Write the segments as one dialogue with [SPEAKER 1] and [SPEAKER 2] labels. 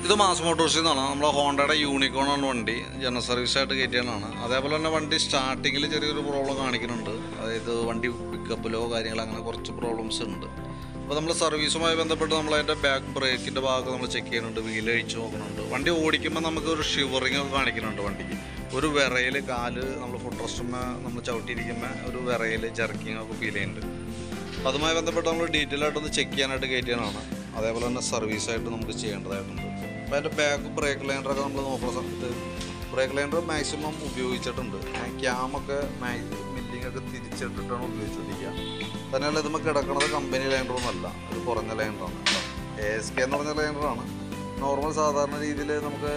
[SPEAKER 1] ഇത് മാസ് മോട്ടോഴ്സിൽ നിന്നാണ്. നമ്മളെ ഹോണ്ടയുടെ യൂണിക്കോണാണ് വണ്ടി. ജനറൽ സർവീസായിട്ട് കയറ്റിയതാണ്. അതേപോലെ തന്നെ വണ്ടി സ്റ്റാർട്ടിങ്ങിൽ ചെറിയൊരു പ്രോബ്ലം കാണിക്കുന്നുണ്ട്. അതായത് വണ്ടി പിക്കപ്പിലോ കാര്യങ്ങളോ അങ്ങനെ കുറച്ച് പ്രോബ്ലംസ് ഉണ്ട്. അപ്പോൾ നമ്മൾ സർവീസുമായി ബന്ധപ്പെട്ട് നമ്മളതിൻ്റെ ബാക്ക് ബ്രേക്കിൻ്റെ ഭാഗം നമ്മൾ ചെക്ക് ചെയ്യുന്നുണ്ട്, വീൽ അഴിച്ച് നോക്കുന്നുണ്ട്. വണ്ടി ഓടിക്കുമ്പോൾ നമുക്കൊരു ഷിവറിങ് ഒക്കെ കാണിക്കുന്നുണ്ട്. വണ്ടിക്ക് ഒരു വിറയിൽ കാല് നമ്മൾ ഫുഡ് റെസ്റ്റുമ്പോൾ നമ്മൾ ചവിട്ടിയിരിക്കുമ്പോൾ ഒരു വിറയിൽ ജർക്കിങ് ഒക്കെ ഫീൽ ചെയ്യുന്നുണ്ട്. അപ്പോൾ അതുമായി ബന്ധപ്പെട്ട് നമ്മൾ ഡീറ്റെയിൽ ആയിട്ടൊന്ന് ചെക്ക് ചെയ്യാനായിട്ട് കയറ്റിയതാണ്. അതേപോലെ തന്നെ സർവീസായിട്ട് നമുക്ക് ചെയ്യേണ്ടതായിട്ടുണ്ട്. അപ്പോൾ അതിൻ്റെ ബാക്ക് ബ്രേക്ക് ലൈനറൊക്കെ നമ്മൾ നോക്കുന്ന സമയത്ത് ബ്രേക്ക് ലൈനർ മാക്സിമം ഉപയോഗിച്ചിട്ടുണ്ട്. ക്യാമൊക്കെ മില്ലിങ്ങൊക്കെ തിരിച്ചിട്ടിട്ടാണ് ഉപയോഗിച്ചിരിക്കുക. തന്നെയല്ല ഇതുമ്പോൾ കിടക്കുന്നത് കമ്പനി ലൈനറൊന്നുമല്ല, ഒരു കുറഞ്ഞ ലൈനറാണ്. ASK എന്ന് പറഞ്ഞ ലൈനറാണ്. നോർമൽ സാധാരണ രീതിയിൽ നമുക്ക്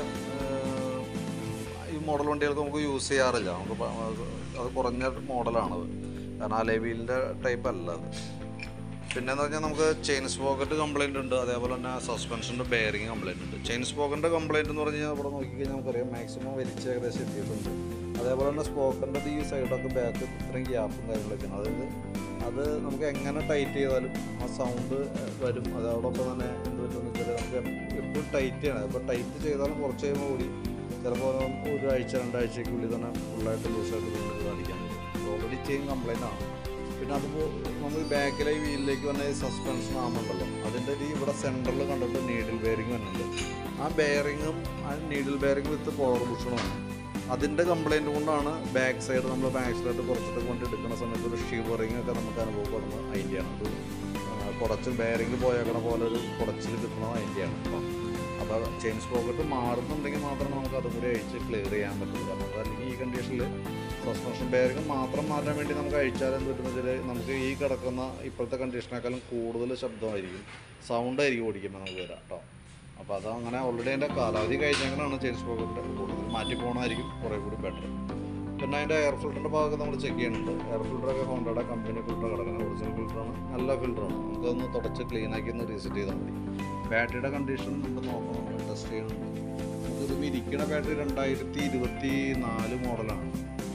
[SPEAKER 1] ഈ മോഡൽ വണ്ടികൾക്ക് നമുക്ക് യൂസ് ചെയ്യാറില്ല. നമുക്ക് അത് കുറഞ്ഞ മോഡലാണത്, കാരണം അലോയ് വീലിൻ്റെ ടൈപ്പ് അല്ല അത്. പിന്നെയെന്ന് പറഞ്ഞാൽ നമുക്ക് ചെയിൻ സ്പോക്കറ്റ് കംപ്ലയിൻ്റ് ഉണ്ട്. അതേപോലെ തന്നെ സസ്പെൻഷൻ്റെ ബെയറിങ് കംപ്ലയിൻ്റ് ഉണ്ട്. ചെയിൻ സ്പോക്കറ്റിൻ്റെ കംപ്ലയിൻ്റ് എന്ന് പറഞ്ഞു കഴിഞ്ഞാൽ ഇവിടെ നോക്കിക്കഴിഞ്ഞാൽ നമുക്കറിയാം മാക്സിമം വലിച്ച് ഏകദേശം എത്തിയിട്ടുണ്ട്. അതേപോലെ തന്നെ സ്പോക്കറിൻ്റെ ഈ സൈഡൊക്കെ ബാക്ക് ഇത്രയും ഗ്യാപ്പും കാര്യങ്ങളൊക്കെയാണ്. അതായത് അത് നമുക്ക് എങ്ങനെ ടൈറ്റ് ചെയ്താലും ആ സൗണ്ട് വരും. അതോടൊപ്പം തന്നെ എന്ത് പറ്റുമെന്ന് വെച്ചാൽ നമുക്ക് എപ്പോഴും ടൈറ്റ് ചെയ്യണം. അപ്പോൾ ടൈറ്റ് ചെയ്താലും കുറച്ച് കഴിയുമ്പോൾ കൂടി ചിലപ്പോൾ ഒരാഴ്ച രണ്ടാഴ്ചയ്ക്കുള്ളിൽ തന്നെ ഫുള്ളായിട്ട് ലൂസായിട്ട് കൊണ്ടുവന്ന് കാണിക്കാൻ പറ്റും. ഓൾറെഡി ചെയിൻ കംപ്ലയിൻ്റ് ആണ്. പിന്നെ അതുപോലെ നമ്മൾ ബാക്കിലെ വീലിലേക്ക് വന്ന സസ്പെൻഷൻ ആകുന്നുണ്ടല്ലോ, അതിൻ്റെ ഇവിടെ സെൻറ്ററിൽ കണ്ടിട്ട് നീഡിൽ ബെയറിങ് വരുന്നുണ്ട്. ആ ബെയറിങ്ങും ആ നീഡിൽ ബെയറിങ് വിത്ത് പവർ ബുഷണുമാണ്. അതിൻ്റെ കംപ്ലയിൻ്റ് കൊണ്ടാണ് ബാക്ക് സൈഡ് നമ്മൾ ബാക്ക് സൈഡ് കുറച്ചിട്ട് കൊണ്ട് എടുക്കുന്ന സമയത്ത് ഒരു ഷിവറിങ് ഒക്കെ നമുക്ക് അനുഭവപ്പെടുന്നത് അതിൻ്റെയാണ്. ഒരു കുറച്ച് ബെയറിങ് പോയേക്കണ പോലെ ഒരു കുറച്ചിൽ കിട്ടുന്നത് അതിൻ്റെയാണ്. അപ്പോൾ ചെയിൻ സ്പോക്കറ്റ് മാറുന്നുണ്ടെങ്കിൽ മാത്രമേ നമുക്ക് അതും കൂടി അഴിച്ച് ക്ലിയർ ചെയ്യാൻ പറ്റുള്ളൂ. അപ്പോൾ അല്ലെങ്കിൽ ഈ കണ്ടീഷനിൽ സസ്പെൻഷൻ ബെയറിങ് മാത്രം മാറ്റാൻ വേണ്ടി നമുക്ക് അഴിച്ചാൽ എന്ത് പറ്റുന്നത് നമുക്ക് ഈ കിടക്കുന്ന ഇപ്പോഴത്തെ കണ്ടീഷനേക്കാളും കൂടുതൽ ശബ്ദമായിരിക്കും, സൗണ്ടായിരിക്കും ഓടിക്കുമ്പോൾ നമുക്ക് വരാം കേട്ടോ. അപ്പോൾ അത് അങ്ങനെ ഓൾറെഡി അതിൻ്റെ കാലാവധി കഴിഞ്ഞാണ് ചെയിൻ സ്പോക്കറ്റ് കൂടുതൽ മാറ്റി പോകണമായിരിക്കും കുറേ കൂടി ബെറ്റർ. പിന്നെ അതിൻ്റെ എയർ ഫിൽറ്ററിൻ്റെ ഭാഗത്ത് നമ്മൾ ചെക്ക് ചെയ്യുന്നുണ്ട്. എയർ ഫിൽറ്ററൊക്കെ ഹോണ്ടയുടെ കമ്പനി ഫിൽറ്റർ കിടക്കുന്നത് ഒറിജിനൽ ഫിൽറ്ററാണ്, നല്ല ഫിൽറ്ററാണ്. നമുക്കതൊന്ന് തുടച്ച് ക്ലീനാക്കി ഒന്ന് റീസെറ്റ് ചെയ്താൽ മതി. ബാറ്ററിയുടെ കണ്ടീഷൻ നമ്മൾ നോക്കണം, ടെസ്റ്റ് ചെയ്യുന്നുണ്ട്. നമുക്കിത് ഇരിക്കുന്ന ബാറ്ററി 2024 മോഡലാണ്.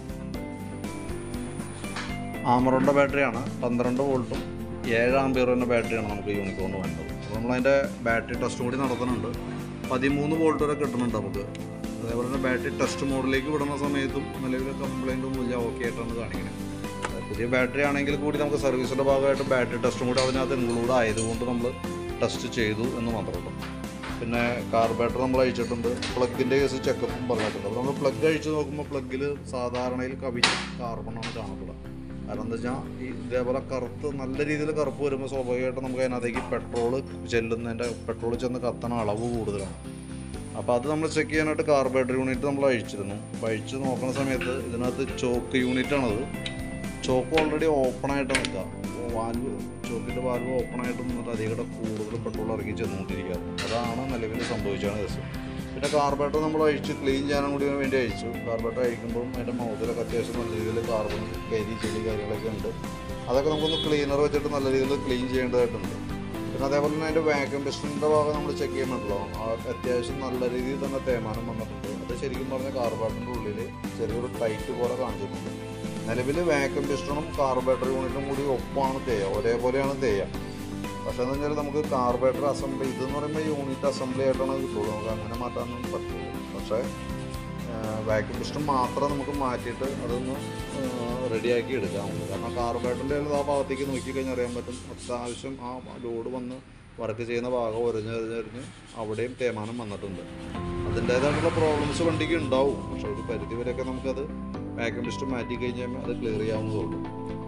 [SPEAKER 1] ആമറോണിൻ്റെ ബാറ്ററിയാണ്. 12 വോൾട്ടും 7 ആംപിയറിൻ്റെ ബാറ്ററിയാണ് നമുക്ക് യൂണിക്കോൺ വേണ്ടത്. അപ്പോൾ നമ്മളതിൻ്റെ ബാറ്ററി ടെസ്റ്റും കൂടി നടത്തുന്നുണ്ട്. 13 വോൾട്ട് വരെ കിട്ടുന്നുണ്ട് നമുക്ക്. അതേപോലെ തന്നെ ബാറ്ററി ടെസ്റ്റ് മോഡിലേക്ക് വിടുന്ന സമയത്തും നിലവിൽ കംപ്ലയിൻ്റൊന്നും ഇല്ല, ഓക്കെ ആയിട്ടാണ് കാണിക്കുന്നത്. പുതിയ ബാറ്ററി ആണെങ്കിൽ കൂടി നമുക്ക് സർവീസിൻ്റെ ഭാഗമായിട്ട് ബാറ്ററി ടെസ്റ്റും കൂടി അതിനകത്ത് ഇൻക്ലൂഡ് ആയതുകൊണ്ട് നമ്മൾ ടെസ്റ്റ് ചെയ്തു എന്ന് മാത്രമേ. പിന്നെ കാർബേറ്റർ നമ്മൾ അഴിച്ചിട്ടുണ്ട്. പ്ലഗിൻ്റെ കേസ് ചെക്കപ്പും പറഞ്ഞിട്ടുണ്ട്. അപ്പോൾ നമ്മൾ പ്ലഗ് അഴിച്ച് നോക്കുമ്പോൾ പ്ലഗിൽ സാധാരണയിൽ കവിഞ്ഞ കാർബണാണ് കാണപ്പെടുക. കാരണം എന്താ വെച്ചാൽ ഇതേപോലെ കറുത്ത് നല്ല രീതിയിൽ കറുപ്പ് വരുമ്പോൾ സ്വാഭാവികമായിട്ടും നമുക്ക് അതിനകത്തേക്ക് പെട്രോൾ ചെന്ന് കത്തണ അളവ് കൂടുതലാണ്. അപ്പോൾ അത് നമ്മൾ ചെക്ക് ചെയ്യാനായിട്ട് കാർബേറ്റർ യൂണിറ്റ് നമ്മൾ അഴിച്ചിരുന്നു. അഴിച്ച് നോക്കുന്ന സമയത്ത് ഇതിനകത്ത് ചോക്ക് യൂണിറ്റാണത്. ചോക്ക് ഓൾറെഡി ഓപ്പണായിട്ട് നിൽക്കുക. ചോക്കിൻ്റെ വാൽവ് ഓപ്പണായിട്ട് നിന്നിട്ട് അധികം കൂടുതൽ പെട്രോൾ ഇറങ്ങി ചെന്നുകൊണ്ടിരിക്കുകയാണ്. അതാണ് നിലവിൽ സംഭവിച്ചാണ് കേസ്. പിന്നെ കാർബേറ്റർ നമ്മൾ അഴിച്ച് ക്ലീൻ ചെയ്യാനും കൂടി വേണ്ടി അഴിച്ചു. കാർബേറ്റർ അഴിക്കുമ്പോൾ അതിൻ്റെ മൗത്തിലൊക്കെ അത്യാവശ്യം നല്ല രീതിയിൽ കാർബൺ കരി ചെളി കാര്യങ്ങളൊക്കെ ഉണ്ട്. അതൊക്കെ നമുക്കൊന്ന് ക്ലീനർ വെച്ചിട്ട് നല്ല രീതിയിൽ ക്ലീൻ ചെയ്യേണ്ടതായിട്ടുണ്ട്. പിന്നെ അതേപോലെ തന്നെ അതിൻ്റെ വാക്യൂം പിസ്റ്റണിൻ്റെ ഭാഗം നമ്മൾ ചെക്ക് ചെയ്യുന്നുണ്ടല്ലോ, അത്യാവശ്യം നല്ല രീതിയിൽ തന്നെ തേയ്മാനം വന്നിട്ടുണ്ട്. അത് ശരിക്കും പറഞ്ഞാൽ കാർബേറ്ററിൻ്റെ ഉള്ളിൽ ചെറിയൊരു ടൈറ്റ് പോലെ കാണിച്ചിട്ടുണ്ട്. നിലവിൽ വാക്യൂം പിസ്റ്റണും കാർബേറ്റർ യൂണിറ്റും കൂടി ഒപ്പമാണ് തേയുക, ഒരേപോലെയാണ് തേയുക. പക്ഷേ എന്ന് വെച്ചാൽ നമുക്ക് കാർബേറ്റർ അസംബ്ലി ഇതെന്ന് പറയുമ്പോൾ യൂണിറ്റ് അസംബ്ലി ആയിട്ടാണ് കിട്ടുള്ളൂ, നമുക്ക് അങ്ങനെ മാറ്റാനൊന്നും പറ്റുള്ളൂ. പക്ഷേ വാക്യൂം പിസ്റ്റൺ മാത്രം നമുക്ക് മാറ്റിയിട്ട് അതൊന്ന് റെഡിയാക്കി എടുക്കാം. കാരണം കാർബേറ്ററിൻ്റെ ആ ഭാഗത്തേക്ക് നോക്കിക്കഴിഞ്ഞാൽ അറിയാൻ പറ്റും അത്യാവശ്യം ആ ലോഡ് വന്ന് വർക്ക് ചെയ്യുന്ന ഭാഗം ഒരഞ്ഞ് അവിടെയും തേയ്മാനം വന്നിട്ടുണ്ട്. അതിൻ്റേതായിട്ടുള്ള പ്രോബ്ലംസ് വണ്ടിക്ക് ഉണ്ടാവും. പക്ഷേ ഒരു പരിധി വരെയൊക്കെ നമുക്കത് വാക്യൂം പിസ്റ്റൺ മാറ്റി കഴിഞ്ഞാൽ അത് ക്ലിയർ ചെയ്യാവുന്നതുള്ളൂ.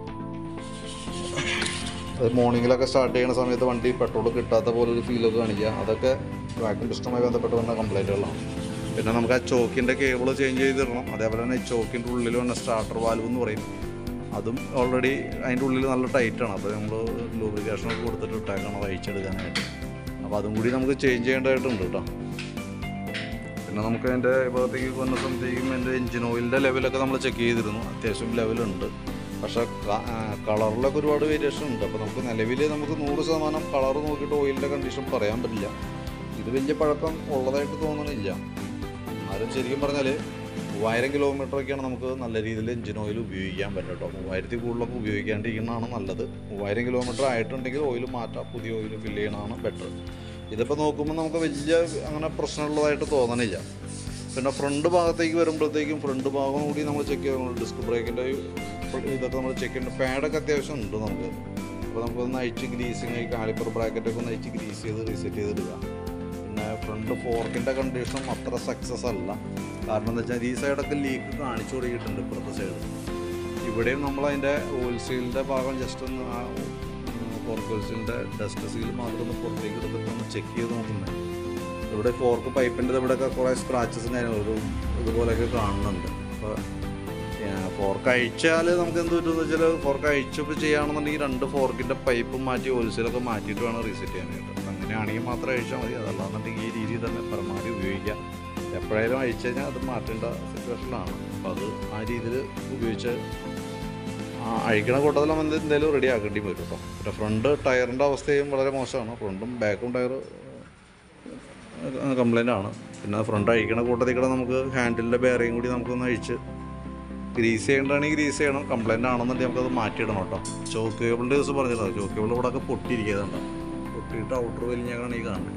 [SPEAKER 1] അത് മോർണിംഗിലൊക്കെ സ്റ്റാർട്ട് ചെയ്യുന്ന സമയത്ത് വണ്ടി പെട്രോൾ കിട്ടാത്ത പോലൊരു ഫീലൊക്കെ കാണിക്കുക, അതൊക്കെ വാക്യൂം പിസ്റ്റണുമായി ബന്ധപ്പെട്ട് വന്ന കംപ്ലൈൻറ്റുകളാണ്. പിന്നെ നമുക്ക് ആ ചോക്കിൻ്റെ കേബിൾ ചേഞ്ച് ചെയ്തിടണം. അതേപോലെ തന്നെ ഈ ചോക്കിൻ്റെ ഉള്ളിൽ വന്ന സ്റ്റാർട്ടർ വാൽവ് എന്ന് പറയും, അതും ഓൾറെഡി അതിൻ്റെ ഉള്ളിൽ നല്ല ടൈറ്റാണ്. അപ്പോൾ നമ്മൾ ലൂബ്രിക്കേഷനൊക്കെ കൊടുത്തിട്ട് ഇട്ടേക്കണം അത് അഴിച്ചെടുക്കാനായിട്ട്. അപ്പോൾ അതും കൂടി നമുക്ക് ചേഞ്ച് ചെയ്യേണ്ടതായിട്ടുണ്ട് കേട്ടോ. പിന്നെ നമുക്ക് അതിൻ്റെ ഭാഗത്തേക്ക് വന്ന സമയത്തേക്കും എൻ്റെ എൻജിൻ ഓയിലിൻ്റെ ലെവലൊക്കെ നമ്മൾ ചെക്ക് ചെയ്തിരുന്നു. അത്യാവശ്യം ലെവലുണ്ട്. പക്ഷേ കളറിലൊക്കെ ഒരുപാട് വേരിയേഷൻ ഉണ്ട്. അപ്പോൾ നമുക്ക് നിലവിൽ നമുക്ക് 100% കളർ നോക്കിയിട്ട് ഓയിലിൻ്റെ കണ്ടീഷൻ പറയാൻ പറ്റില്ല. ഇത് വലിയ പഴക്കം ഉള്ളതായിട്ട് തോന്നണില്ല. ആരും ശരിക്കും പറഞ്ഞാൽ 3000 കിലോമീറ്ററൊക്കെയാണ് നമുക്ക് നല്ല രീതിയിൽ എഞ്ചിൻ ഓയിൽ ഉപയോഗിക്കാൻ പറ്റും കേട്ടോ. 3000 കൂടുതലൊക്കെ ഉപയോഗിക്കാണ്ടിരിക്കുന്നതാണ് നല്ലത്. 3000 കിലോമീറ്റർ ആയിട്ടുണ്ടെങ്കിൽ ഓയിൽ മാറ്റാം, പുതിയ ഓയിൽ ഫില്ല് ചെയ്യണതാണ് ബെറ്റർ. ഇതിപ്പോൾ നോക്കുമ്പോൾ നമുക്ക് വലിയ അങ്ങനെ പ്രശ്നമുള്ളതായിട്ട് തോന്നണില്ല. പിന്നെ ഫ്രണ്ട് ഭാഗത്തേക്ക് വരുമ്പോഴത്തേക്കും ഫ്രണ്ട് ഭാഗം കൂടി നമ്മൾ ചെക്ക് ചെയ്യണം. ഡിസ്ക് ബ്രേക്കിൻ്റെ ഇതൊക്കെ നമ്മൾ ചെക്ക് ചെയ്യേണ്ട പാഡൊക്കെ അത്യാവശ്യം ഉണ്ട് നമുക്ക്. അപ്പോൾ നമുക്കൊന്ന് അഴിച്ച് ഗ്രീസിങ് ഈ കാലിപ്പർ ബ്രാക്കറ്റൊക്കെ ഒന്ന് അഴിച്ച് ഗ്രീസ് ചെയ്ത് റീസെറ്റ് ചെയ്തിടുക. പിന്നെ ഫ്രണ്ട് ഫോർക്കിൻ്റെ കണ്ടീഷനും അത്ര സക്സസ് അല്ല. കാരണം എന്താ വെച്ചാൽ ഈ സൈഡൊക്കെ ലീക്ക് കാണിച്ചു തുടങ്ങിയിട്ടുണ്ട്. ഇപ്പുറത്തെ സൈഡ് ഇവിടെയും നമ്മളതിൻ്റെ ഓയിൽ സീലിൻ്റെ ഭാഗം ജസ്റ്റ് ഒന്ന് ആ ഫോർക്ക് ഓയിൽ സീലിൻ്റെ ഡസ്റ്റ് സീൽ മാത്രം ഒന്ന് പുറത്തേക്ക് എടുത്തിട്ടൊന്ന് ചെക്ക് ചെയ്ത് നോക്കുന്നത്. ഇവിടെ ഫോർക്ക് പൈപ്പിൻ്റെ ഇവിടെയൊക്കെ കുറേ സ്ക്രാച്ചസും കാര്യങ്ങളും ഇതുപോലെയൊക്കെ കാണുന്നുണ്ട്. അപ്പോൾ ഫോർക്ക് അഴിച്ചാൽ നമുക്ക് എന്ത് പറ്റുമെന്ന് വെച്ചാൽ ഫോർക്ക് അഴിച്ചപ്പോൾ ചെയ്യുകയാണെന്നുണ്ടെങ്കിൽ 2 ഫോർക്കിൻ്റെ പൈപ്പും മാറ്റി ഓയിൽ സീലൊക്കെ മാറ്റിയിട്ട് വേണം റീസെറ്റ് ചെയ്യാനായിട്ട്. അപ്പം അങ്ങനെയാണെങ്കിൽ മാത്രം അഴിച്ചാൽ മതി. അതല്ലാന്നുണ്ടെങ്കിൽ ഈ രീതിയിൽ തന്നെ പരമാവധി ഉപയോഗിക്കാം. എപ്പോഴായാലും അഴിച്ചു കഴിഞ്ഞാൽ അത് മാറ്റേണ്ട സിറ്റുവേഷനിലാണ്. അപ്പോൾ അത് ആ രീതിയിൽ ഉപയോഗിച്ച് അഴിക്കണ കൂട്ടത്തിൽ എന്തായാലും റെഡി ആക്കേണ്ടി വരും കേട്ടോ. പിന്നെ ഫ്രണ്ട് ടയറിൻ്റെ അവസ്ഥയും വളരെ മോശമാണ്. ഫ്രണ്ടും ബാക്കും ടയർ കംപ്ലൈൻ്റ് ആണ്. പിന്നെ ഫ്രണ്ട് അഴിക്കണ കൂട്ടത്തിൽ കൂടെ നമുക്ക് ഹാൻഡിലിൻ്റെ ബെയറിങ് കൂടി നമുക്കൊന്ന് അഴിച്ച് ഗ്രീസ് ചെയ്യേണ്ടതാണെങ്കിൽ ഗ്രീസ് ചെയ്യണം. കംപ്ലൈൻ്റ് ആണെന്നുണ്ടെങ്കിൽ നമുക്കത് മാറ്റിയിടണം കേട്ടോ. ചോക്ക് കേബിളിൻ്റെ ദിവസം പറഞ്ഞിട്ടുണ്ടാവും. ചോക്ക് കേബിൾ ഇവിടെ ഒക്കെ പൊട്ടിയിരിക്കുന്നുണ്ടാവും. പൊട്ടിയിട്ട് ഔട്ടർ വലിഞ്ഞാണ് ഈ കാണുന്നത്.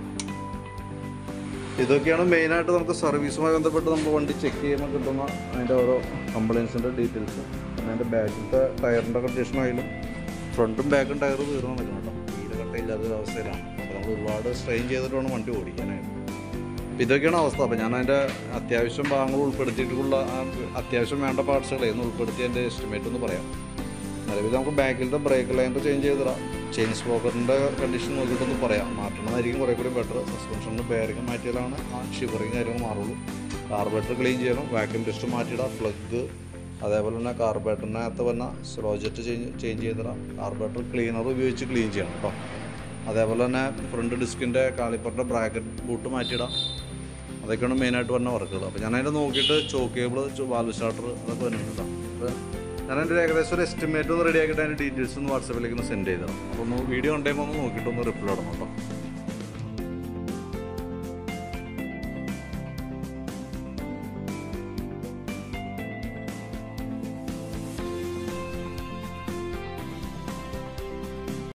[SPEAKER 1] ഇതൊക്കെയാണ് മെയിനായിട്ട് നമുക്ക് സർവീസുമായി ബന്ധപ്പെട്ട് നമ്മൾ വണ്ടി ചെക്ക് ചെയ്യുമ്പോൾ കിട്ടുന്ന അതിൻ്റെ ഓരോ കംപ്ലയിൻസിൻ്റെ ഡീറ്റെയിൽസ്. പിന്നെ അതിൻ്റെ ബാക്കിലത്തെ ടയറിൻ്റെ കണ്ടീഷനായാലും ഫ്രണ്ടും ബാക്കും ടയർ തീർന്നു നിൽക്കണം കേട്ടോ. തീരെ കട്ടയില്ലാത്തൊരവസ്ഥയിലാണ്. അപ്പോൾ നമ്മൾ ഒരുപാട് സ്ട്രെയിൻ ചെയ്തിട്ട് വേണം വണ്ടി ഓടിക്കാനായിട്ട്. ഇതൊക്കെയാണ് അവസ്ഥ. അപ്പോൾ ഞാൻ അതിൻ്റെ അത്യാവശ്യം ഭാഗങ്ങൾ ഉൾപ്പെടുത്തിയിട്ടുള്ള അത്യാവശ്യം വേണ്ട പാർട്സുകളെ ഒന്ന് ഉൾപ്പെടുത്തി എൻ്റെ എസ്റ്റിമേറ്റ് ഒന്ന് പറയാം. നിലവിൽ നമുക്ക് ബാക്കിലത്തെ ബ്രേക്ക് ലൈനർ ചേഞ്ച് ചെയ്തിടാം. ചെയിൻ സ്പോക്കറിൻ്റെ കണ്ടീഷൻ നോക്കിയിട്ടൊന്ന് പറയാം. മാറ്റണമായിരിക്കും കുറേ കൂടി ബെറ്റർ. സസ്പെൻഷൻ്റെ ബെയറിങ് മാറ്റിയാലാണ് ആ ഷിവറിങ് കാര്യങ്ങൾ മാറുള്ളൂ. കാർബറേറ്റർ ക്ലീൻ ചെയ്യണം. വാക്യൂം ടെസ്റ്റ് മാറ്റിയിടാം. പ്ലഗ് അതേപോലെ തന്നെ കാർബറേറ്ററിനകത്ത് വന്ന സ്ലോജറ്റ് ചേഞ്ച് ചെയ്തിടാം. കാർബറേറ്റർ ക്ലീനർ ഉപയോഗിച്ച് ക്ലീൻ ചെയ്യണം കേട്ടോ. അതേപോലെ തന്നെ ഫ്രണ്ട് ഡിസ്കിൻ്റെ കാലിപ്പറിൻ്റെ ബ്രാക്കറ്റ് ബൂട്ട് മാറ്റിയിടാം. അതൊക്കെയാണ് മെയിനായിട്ട് വരുന്ന വർക്കുകൾ. അപ്പോൾ ഞാനതിൻ്റെ നോക്കിയിട്ട് ചോക്ക് കേബിൾ, വാൽവ് സ്റ്റാർട്ടർ അതൊക്കെ വരുന്നുണ്ട് കേട്ടോ. അപ്പോൾ ഞാനതിൻ്റെ ഏകദേശം ഒരു എസ്റ്റിമേറ്റ് ഒന്ന് റെഡി ആക്കിയിട്ട് അതിൻ്റെ ഡീറ്റെയിൽസ് ഒന്ന് വാട്സാപ്പിലേക്ക് ഒന്ന് സെൻഡ് ചെയ്തിടാം. അപ്പോൾ ഒന്ന് വീഡിയോ ഉണ്ടെങ്കിൽ ഒന്ന് നോക്കിയിട്ടൊന്ന് റിപ്ലൈ ഇടണം കേട്ടോ.